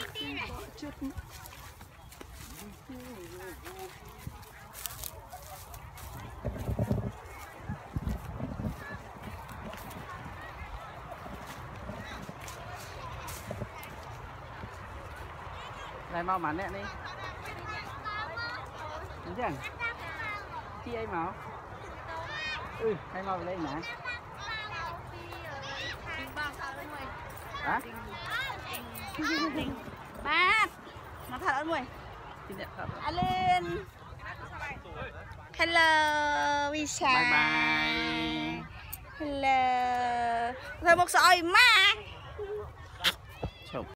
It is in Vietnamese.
Lại mau mắn nè đi. Đúng chưa? Chi ấy mau. Hay mau lên nè. Hả? Ba. Nó thật ơn mày. Alin. Hello, Visa. Bye bye. Hello. Rồi một sợi ma.